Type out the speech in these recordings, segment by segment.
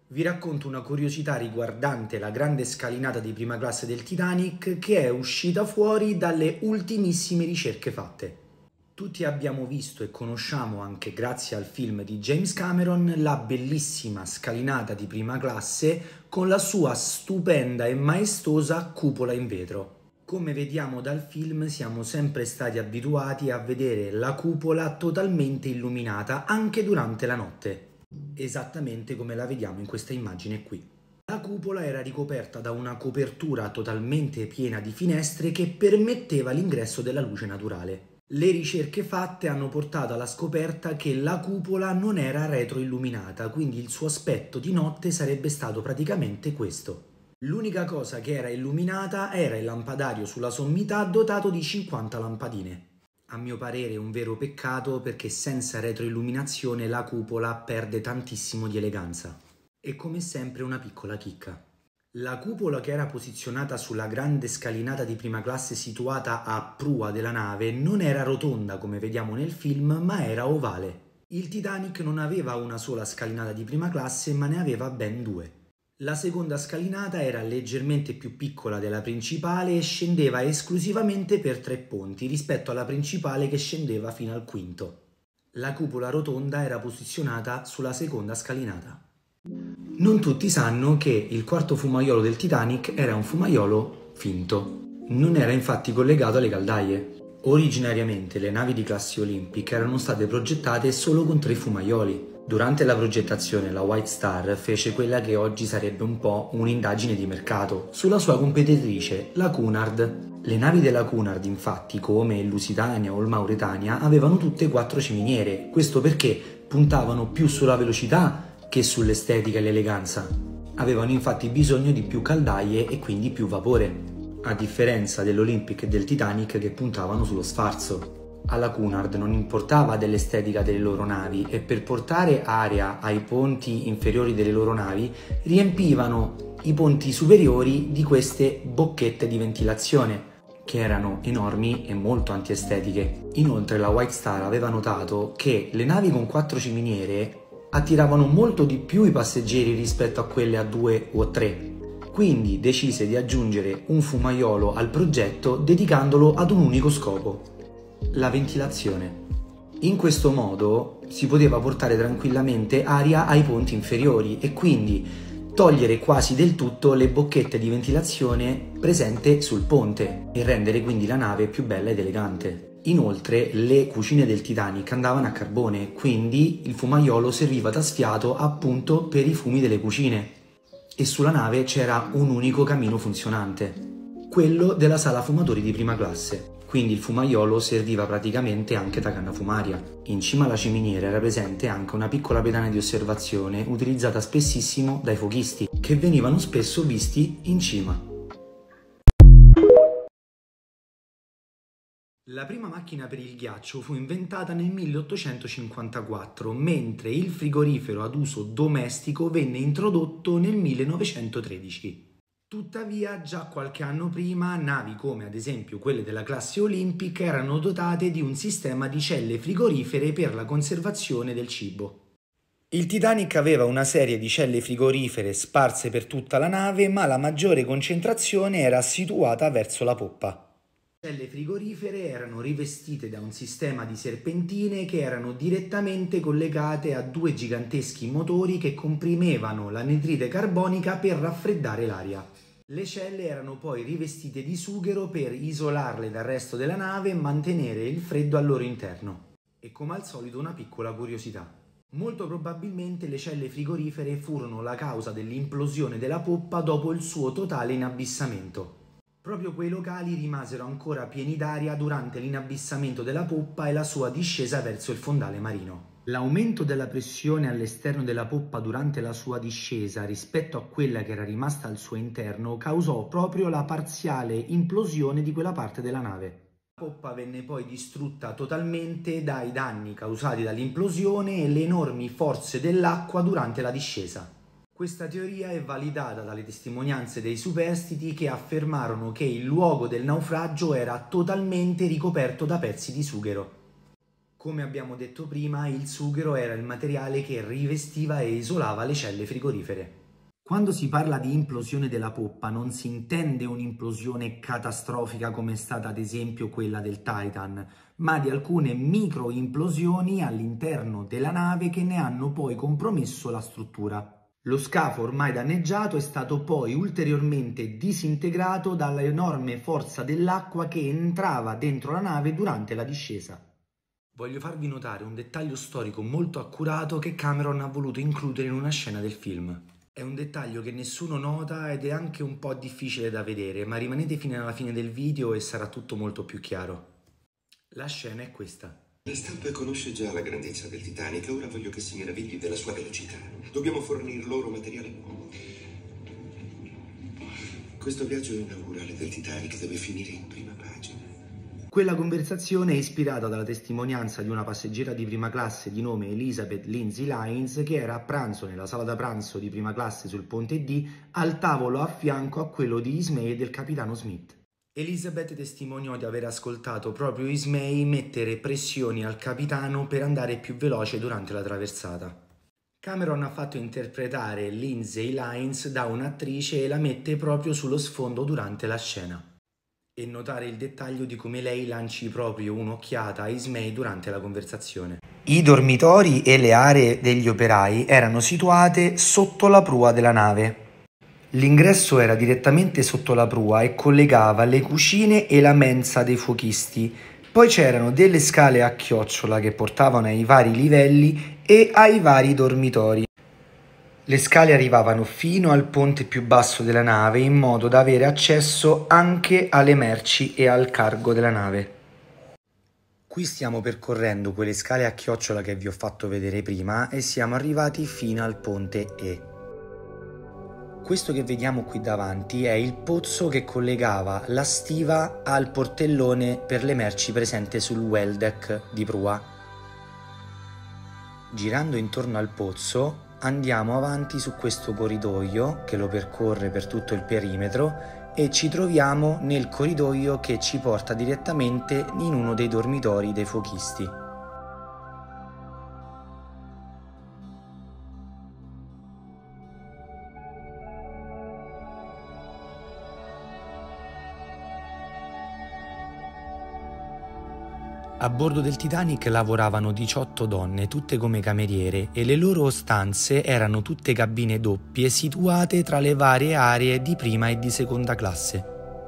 vi racconto una curiosità riguardante la grande scalinata di prima classe del Titanic che è uscita fuori dalle ultimissime ricerche fatte. Tutti abbiamo visto e conosciamo, anche grazie al film di James Cameron, la bellissima scalinata di prima classe con la sua stupenda e maestosa cupola in vetro. Come vediamo dal film, siamo sempre stati abituati a vedere la cupola totalmente illuminata anche durante la notte, esattamente come la vediamo in questa immagine qui. La cupola era ricoperta da una copertura totalmente piena di finestre che permetteva l'ingresso della luce naturale. Le ricerche fatte hanno portato alla scoperta che la cupola non era retroilluminata, quindi il suo aspetto di notte sarebbe stato praticamente questo. L'unica cosa che era illuminata era il lampadario sulla sommità dotato di 50 lampadine. A mio parere è un vero peccato perché senza retroilluminazione la cupola perde tantissimo di eleganza. E come sempre una piccola chicca. La cupola che era posizionata sulla grande scalinata di prima classe situata a prua della nave non era rotonda come vediamo nel film, ma era ovale. Il Titanic non aveva una sola scalinata di prima classe, ma ne aveva ben due. La seconda scalinata era leggermente più piccola della principale e scendeva esclusivamente per 3 ponti rispetto alla principale che scendeva fino al quinto. La cupola rotonda era posizionata sulla seconda scalinata. Non tutti sanno che il quarto fumaiolo del Titanic era un fumaiolo finto. Non era infatti collegato alle caldaie. Originariamente le navi di classe Olympic erano state progettate solo con 3 fumaioli. Durante la progettazione la White Star fece quella che oggi sarebbe un po' un'indagine di mercato sulla sua competitrice, la Cunard. Le navi della Cunard infatti, come il Lusitania o il Mauretania, avevano tutte 4 ciminiere, questo perché puntavano più sulla velocità che sull'estetica e l'eleganza. Avevano infatti bisogno di più caldaie e quindi più vapore, a differenza dell'Olympic e del Titanic che puntavano sullo sfarzo. Alla Cunard non importava dell'estetica delle loro navi e per portare aria ai ponti inferiori delle loro navi riempivano i ponti superiori di queste bocchette di ventilazione che erano enormi e molto antiestetiche. Inoltre la White Star aveva notato che le navi con 4 ciminiere attiravano molto di più i passeggeri rispetto a quelle a 2 o 3. Quindi decise di aggiungere un fumaiolo al progetto dedicandolo ad un unico scopo: la ventilazione. In questo modo si poteva portare tranquillamente aria ai ponti inferiori e quindi togliere quasi del tutto le bocchette di ventilazione presente sul ponte e rendere quindi la nave più bella ed elegante. Inoltre le cucine del Titanic andavano a carbone, quindi il fumaiolo serviva da sfiato appunto per i fumi delle cucine e sulla nave c'era un unico camino funzionante, quello della sala fumatori di prima classe. Quindi il fumaiolo serviva praticamente anche da canna fumaria. In cima alla ciminiera era presente anche una piccola pedana di osservazione utilizzata spessissimo dai fuochisti, che venivano spesso visti in cima. La prima macchina per il ghiaccio fu inventata nel 1854, mentre il frigorifero ad uso domestico venne introdotto nel 1913. Tuttavia, già qualche anno prima, navi come ad esempio quelle della classe Olympic erano dotate di un sistema di celle frigorifere per la conservazione del cibo. Il Titanic aveva una serie di celle frigorifere sparse per tutta la nave, ma la maggiore concentrazione era situata verso la poppa. Le celle frigorifere erano rivestite da un sistema di serpentine che erano direttamente collegate a 2 giganteschi motori che comprimevano l'anidride carbonica per raffreddare l'aria. Le celle erano poi rivestite di sughero per isolarle dal resto della nave e mantenere il freddo al loro interno. E come al solito una piccola curiosità. Molto probabilmente le celle frigorifere furono la causa dell'implosione della poppa dopo il suo totale inabissamento. Proprio quei locali rimasero ancora pieni d'aria durante l'inabissamento della poppa e la sua discesa verso il fondale marino. L'aumento della pressione all'esterno della poppa durante la sua discesa rispetto a quella che era rimasta al suo interno causò proprio la parziale implosione di quella parte della nave. La poppa venne poi distrutta totalmente dai danni causati dall'implosione e le enormi forze dell'acqua durante la discesa. Questa teoria è validata dalle testimonianze dei superstiti che affermarono che il luogo del naufragio era totalmente ricoperto da pezzi di sughero. Come abbiamo detto prima, il sughero era il materiale che rivestiva e isolava le celle frigorifere. Quando si parla di implosione della poppa non si intende un'implosione catastrofica come è stata ad esempio quella del Titan, ma di alcune microimplosioni all'interno della nave che ne hanno poi compromesso la struttura. Lo scafo ormai danneggiato è stato poi ulteriormente disintegrato dall'enorme forza dell'acqua che entrava dentro la nave durante la discesa. Voglio farvi notare un dettaglio storico molto accurato che Cameron ha voluto includere in una scena del film. È un dettaglio che nessuno nota ed è anche un po' difficile da vedere, ma rimanete fino alla fine del video e sarà tutto molto più chiaro. La scena è questa. La stampa conosce già la grandezza del Titanic, ora voglio che si meravigli della sua velocità. Dobbiamo fornir loro materiale nuovo. Questo viaggio inaugurale del Titanic deve finire in prima pagina. Quella conversazione è ispirata dalla testimonianza di una passeggera di prima classe di nome Elizabeth Lindsay Lyons che era a pranzo nella sala da pranzo di prima classe sul ponte D al tavolo a fianco a quello di Ismay e del capitano Smith. Elizabeth testimoniò di aver ascoltato proprio Ismay mettere pressioni al capitano per andare più veloce durante la traversata. Cameron ha fatto interpretare Lindsay Lyons da un'attrice e la mette proprio sullo sfondo durante la scena. E notare il dettaglio di come lei lanci proprio un'occhiata a Ismay durante la conversazione. I dormitori e le aree degli operai erano situate sotto la prua della nave. L'ingresso era direttamente sotto la prua e collegava le cucine e la mensa dei fuochisti. Poi c'erano delle scale a chiocciola che portavano ai vari livelli e ai vari dormitori. Le scale arrivavano fino al ponte più basso della nave in modo da avere accesso anche alle merci e al cargo della nave. Qui stiamo percorrendo quelle scale a chiocciola che vi ho fatto vedere prima e siamo arrivati fino al ponte E. Questo che vediamo qui davanti è il pozzo che collegava la stiva al portellone per le merci presente sul well deck di prua. Girando intorno al pozzo andiamo avanti su questo corridoio che lo percorre per tutto il perimetro e ci troviamo nel corridoio che ci porta direttamente in uno dei dormitori dei fuochisti. A bordo del Titanic lavoravano 18 donne, tutte come cameriere, e le loro stanze erano tutte cabine doppie situate tra le varie aree di prima e di seconda classe.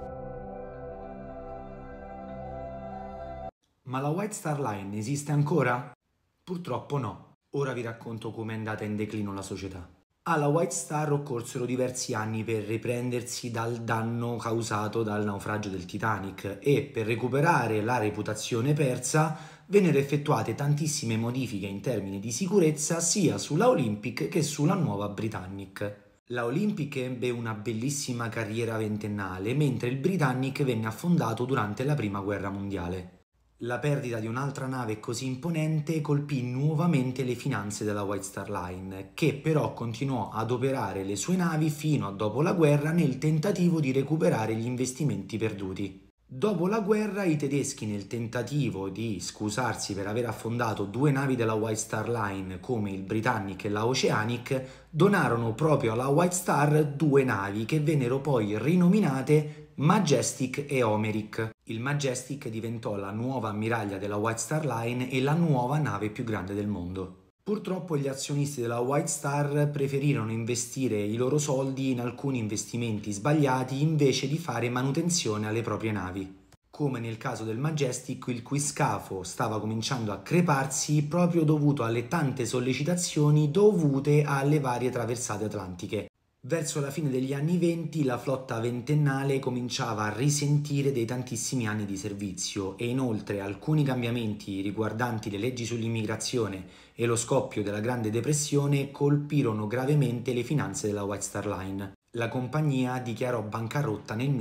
Ma la White Star Line esiste ancora? Purtroppo no. Ora vi racconto come è andata in declino la società. Alla White Star occorsero diversi anni per riprendersi dal danno causato dal naufragio del Titanic e per recuperare la reputazione persa vennero effettuate tantissime modifiche in termini di sicurezza sia sulla Olympic che sulla nuova Britannic. La Olympic ebbe una bellissima carriera ventennale mentre il Britannic venne affondato durante la Prima Guerra Mondiale. La perdita di un'altra nave così imponente colpì nuovamente le finanze della White Star Line, che però continuò ad operare le sue navi fino a dopo la guerra nel tentativo di recuperare gli investimenti perduti. Dopo la guerra i tedeschi, nel tentativo di scusarsi per aver affondato due navi della White Star Line come il Britannic e la Oceanic, donarono proprio alla White Star due navi che vennero poi rinominate Majestic e Homeric. Il Majestic diventò la nuova ammiraglia della White Star Line e la nuova nave più grande del mondo. Purtroppo gli azionisti della White Star preferirono investire i loro soldi in alcuni investimenti sbagliati invece di fare manutenzione alle proprie navi. Come nel caso del Majestic, il cui scafo stava cominciando a creparsi proprio dovuto alle tante sollecitazioni dovute alle varie traversate atlantiche. Verso la fine degli anni '20 la flotta ventennale cominciava a risentire dei tantissimi anni di servizio e inoltre alcuni cambiamenti riguardanti le leggi sull'immigrazione e lo scoppio della Grande Depressione colpirono gravemente le finanze della White Star Line. La compagnia dichiarò bancarotta nel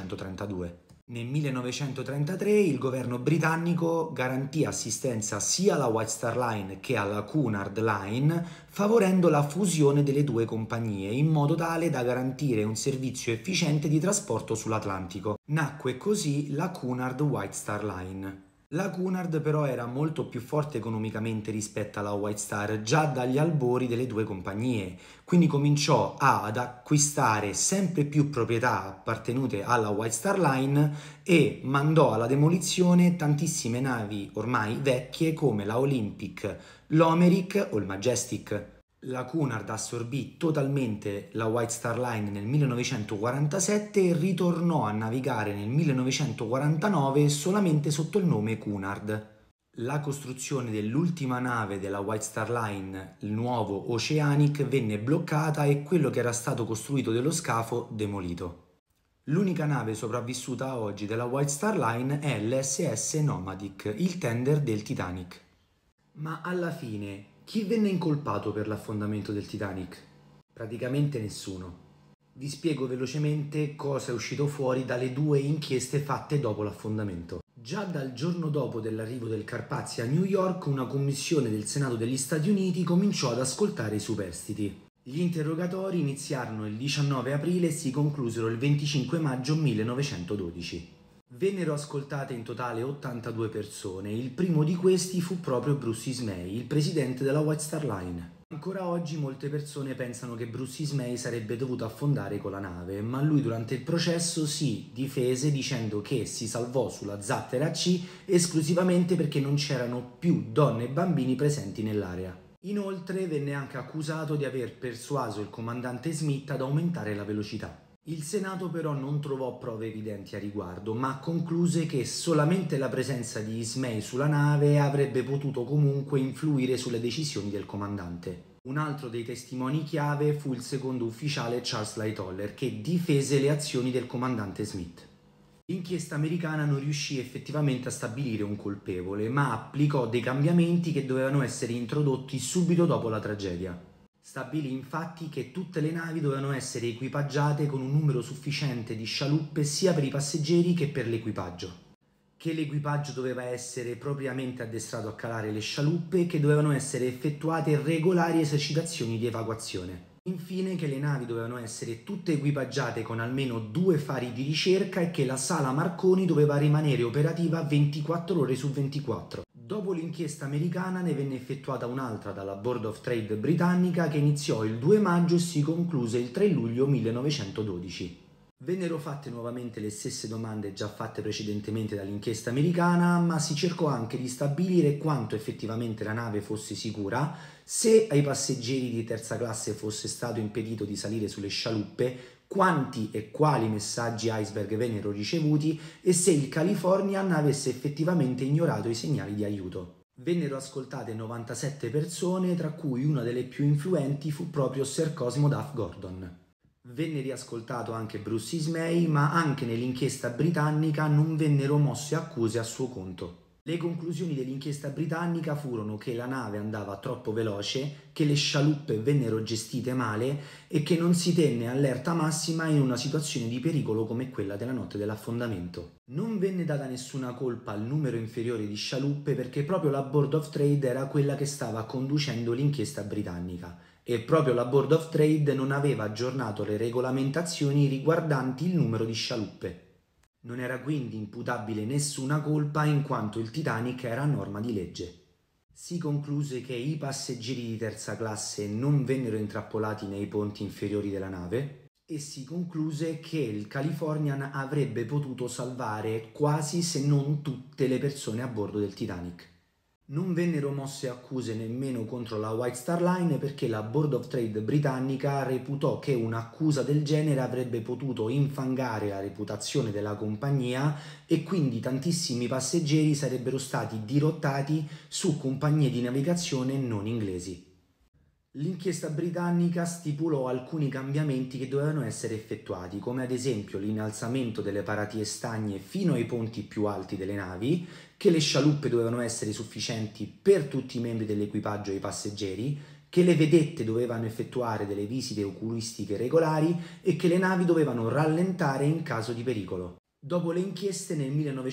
1932. Nel 1933 il governo britannico garantì assistenza sia alla White Star Line che alla Cunard Line, favorendo la fusione delle due compagnie in modo tale da garantire un servizio efficiente di trasporto sull'Atlantico. Nacque così la Cunard White Star Line. La Cunard però era molto più forte economicamente rispetto alla White Star già dagli albori delle due compagnie, quindi cominciò ad acquistare sempre più proprietà appartenute alla White Star Line e mandò alla demolizione tantissime navi ormai vecchie come la Olympic, l'Homeric o il Majestic. La Cunard assorbì totalmente la White Star Line nel 1947 e ritornò a navigare nel 1949 solamente sotto il nome Cunard. La costruzione dell'ultima nave della White Star Line, il nuovo Oceanic, venne bloccata e quello che era stato costruito dello scafo demolito. L'unica nave sopravvissuta a oggi della White Star Line è l'SS Nomadic, il tender del Titanic. Ma alla fine, chi venne incolpato per l'affondamento del Titanic? Praticamente nessuno. Vi spiego velocemente cosa è uscito fuori dalle due inchieste fatte dopo l'affondamento. Già dal giorno dopo dell'arrivo del Carpazia a New York, una commissione del Senato degli Stati Uniti cominciò ad ascoltare i superstiti. Gli interrogatori iniziarono il 19 aprile e si conclusero il 25 maggio 1912. Vennero ascoltate in totale 82 persone, il primo di questi fu proprio Bruce Ismay, il presidente della White Star Line. Ancora oggi molte persone pensano che Bruce Ismay sarebbe dovuto affondare con la nave, ma lui durante il processo si difese dicendo che si salvò sulla zattera C esclusivamente perché non c'erano più donne e bambini presenti nell'area. Inoltre venne anche accusato di aver persuaso il comandante Smith ad aumentare la velocità. Il Senato però non trovò prove evidenti a riguardo, ma concluse che solamente la presenza di Ismay sulla nave avrebbe potuto comunque influire sulle decisioni del comandante. Un altro dei testimoni chiave fu il secondo ufficiale Charles Lightoller, che difese le azioni del comandante Smith. L'inchiesta americana non riuscì effettivamente a stabilire un colpevole, ma applicò dei cambiamenti che dovevano essere introdotti subito dopo la tragedia. Stabilì infatti che tutte le navi dovevano essere equipaggiate con un numero sufficiente di scialuppe sia per i passeggeri che per l'equipaggio, che l'equipaggio doveva essere propriamente addestrato a calare le scialuppe e che dovevano essere effettuate regolari esercitazioni di evacuazione. Infine che le navi dovevano essere tutte equipaggiate con almeno 2 fari di ricerca e che la sala Marconi doveva rimanere operativa 24 ore su 24. Dopo l'inchiesta americana ne venne effettuata un'altra dalla Board of Trade britannica che iniziò il 2 maggio e si concluse il 3 luglio 1912. Vennero fatte nuovamente le stesse domande già fatte precedentemente dall'inchiesta americana, ma si cercò anche di stabilire quanto effettivamente la nave fosse sicura, se ai passeggeri di terza classe fosse stato impedito di salire sulle scialuppe, quanti e quali messaggi iceberg vennero ricevuti e se il Californian avesse effettivamente ignorato i segnali di aiuto. Vennero ascoltate 97 persone, tra cui una delle più influenti fu proprio Sir Cosmo Duff Gordon. Venne riascoltato anche Bruce Ismay, ma anche nell'inchiesta britannica non vennero mosse accuse a suo conto. Le conclusioni dell'inchiesta britannica furono che la nave andava troppo veloce, che le scialuppe vennero gestite male e che non si tenne allerta massima in una situazione di pericolo come quella della notte dell'affondamento. Non venne data nessuna colpa al numero inferiore di scialuppe perché proprio la Board of Trade era quella che stava conducendo l'inchiesta britannica e proprio la Board of Trade non aveva aggiornato le regolamentazioni riguardanti il numero di scialuppe. Non era quindi imputabile nessuna colpa in quanto il Titanic era a norma di legge. Si concluse che i passeggeri di terza classe non vennero intrappolati nei ponti inferiori della nave e si concluse che il Californian avrebbe potuto salvare quasi se non tutte le persone a bordo del Titanic. Non vennero mosse accuse nemmeno contro la White Star Line perché la Board of Trade britannica reputò che un'accusa del genere avrebbe potuto infangare la reputazione della compagnia e quindi tantissimi passeggeri sarebbero stati dirottati su compagnie di navigazione non inglesi. L'inchiesta britannica stipulò alcuni cambiamenti che dovevano essere effettuati, come ad esempio l'innalzamento delle paratie stagne fino ai ponti più alti delle navi, che le scialuppe dovevano essere sufficienti per tutti i membri dell'equipaggio e i passeggeri, che le vedette dovevano effettuare delle visite oculistiche regolari e che le navi dovevano rallentare in caso di pericolo. Dopo le inchieste nel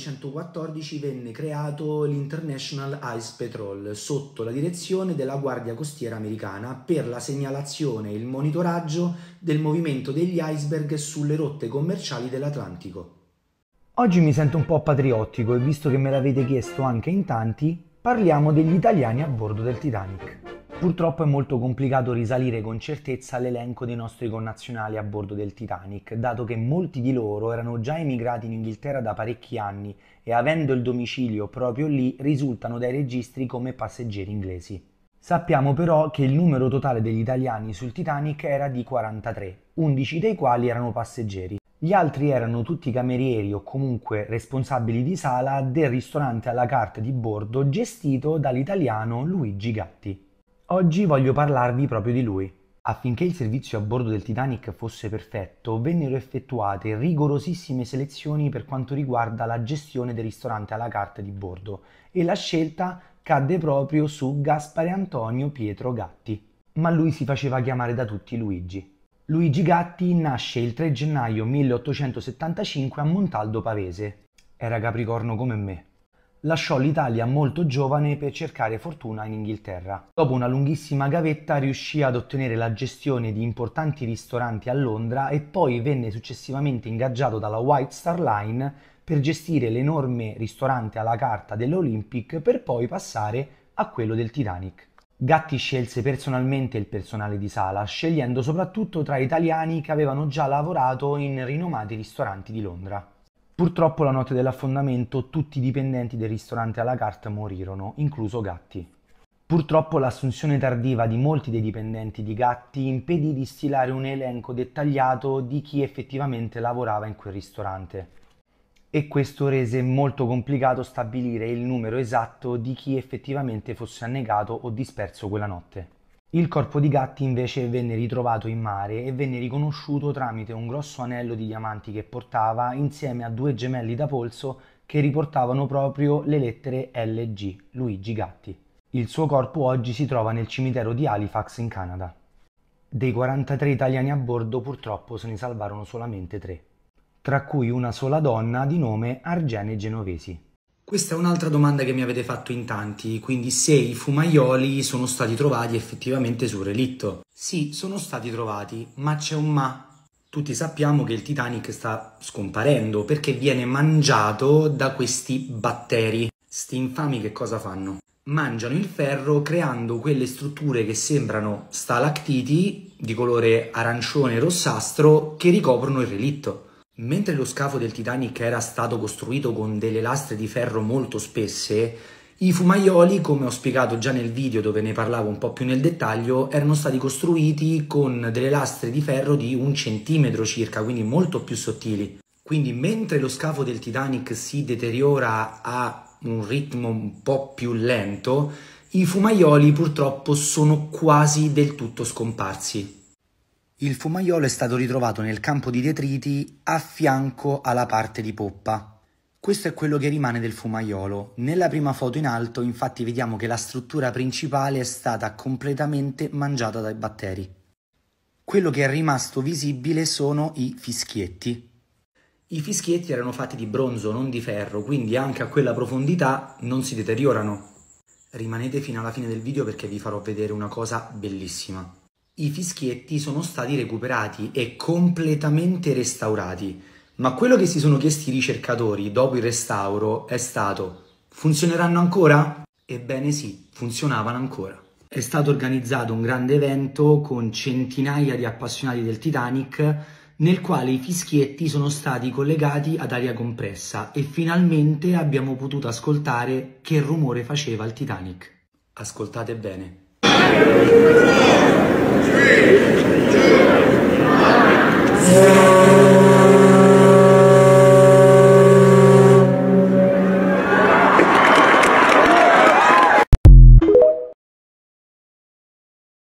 1914 venne creato l'International Ice Patrol sotto la direzione della Guardia Costiera americana per la segnalazione e il monitoraggio del movimento degli iceberg sulle rotte commerciali dell'Atlantico. Oggi mi sento un po' patriottico e visto che me l'avete chiesto anche in tanti, parliamo degli italiani a bordo del Titanic. Purtroppo è molto complicato risalire con certezza l'elenco dei nostri connazionali a bordo del Titanic, dato che molti di loro erano già emigrati in Inghilterra da parecchi anni e avendo il domicilio proprio lì risultano dai registri come passeggeri inglesi. Sappiamo però che il numero totale degli italiani sul Titanic era di 43, 11 dei quali erano passeggeri. Gli altri erano tutti camerieri o comunque responsabili di sala del ristorante à la carte di bordo gestito dall'italiano Luigi Gatti. Oggi voglio parlarvi proprio di lui. Affinché il servizio a bordo del Titanic fosse perfetto, vennero effettuate rigorosissime selezioni per quanto riguarda la gestione del ristorante à la carte di bordo e la scelta cadde proprio su Gaspare Antonio Pietro Gatti, ma lui si faceva chiamare da tutti Luigi. Luigi Gatti nasce il 3 gennaio 1875 a Montaldo Pavese. Era capricorno come me. Lasciò l'Italia molto giovane per cercare fortuna in Inghilterra. Dopo una lunghissima gavetta riuscì ad ottenere la gestione di importanti ristoranti a Londra e poi venne successivamente ingaggiato dalla White Star Line per gestire l'enorme ristorante alla carta dell'Olympic per poi passare a quello del Titanic. Gatti scelse personalmente il personale di sala, scegliendo soprattutto tra italiani che avevano già lavorato in rinomati ristoranti di Londra. Purtroppo la notte dell'affondamento tutti i dipendenti del ristorante à la carte morirono, incluso Gatti. Purtroppo l'assunzione tardiva di molti dei dipendenti di Gatti impedì di stilare un elenco dettagliato di chi effettivamente lavorava in quel ristorante. E questo rese molto complicato stabilire il numero esatto di chi effettivamente fosse annegato o disperso quella notte. Il corpo di Gatti invece venne ritrovato in mare e venne riconosciuto tramite un grosso anello di diamanti che portava insieme a 2 gemelli da polso che riportavano proprio le lettere LG, Luigi Gatti. Il suo corpo oggi si trova nel cimitero di Halifax in Canada. Dei 43 italiani a bordo purtroppo se ne salvarono solamente 3. Tra cui una sola donna di nome Argene Genovesi. Questa è un'altra domanda che mi avete fatto in tanti, quindi se i fumaioli sono stati trovati effettivamente sul relitto. Sì, sono stati trovati, ma c'è un ma. Tutti sappiamo che il Titanic sta scomparendo perché viene mangiato da questi batteri. Sti infami che cosa fanno? Mangiano il ferro creando quelle strutture che sembrano stalactiti di colore arancione e rossastro che ricoprono il relitto. Mentre lo scafo del Titanic era stato costruito con delle lastre di ferro molto spesse, i fumaioli, come ho spiegato già nel video dove ne parlavo un po' più nel dettaglio, erano stati costruiti con delle lastre di ferro di 1 centimetro circa, quindi molto più sottili. Quindi mentre lo scafo del Titanic si deteriora a un ritmo un po' più lento, i fumaioli purtroppo sono quasi del tutto scomparsi. Il fumaiolo è stato ritrovato nel campo di detriti a fianco alla parte di poppa. Questo è quello che rimane del fumaiolo. Nella prima foto in alto infatti vediamo che la struttura principale è stata completamente mangiata dai batteri. Quello che è rimasto visibile sono i fischietti. I fischietti erano fatti di bronzo, non di ferro, quindi anche a quella profondità non si deteriorano. Rimanete fino alla fine del video perché vi farò vedere una cosa bellissima. I fischietti sono stati recuperati e completamente restaurati, ma quello che si sono chiesti i ricercatori dopo il restauro è stato: funzioneranno ancora? Ebbene sì, funzionavano ancora. È stato organizzato un grande evento con centinaia di appassionati del Titanic nel quale i fischietti sono stati collegati ad aria compressa e finalmente abbiamo potuto ascoltare che rumore faceva il Titanic. Ascoltate bene. 3, 2,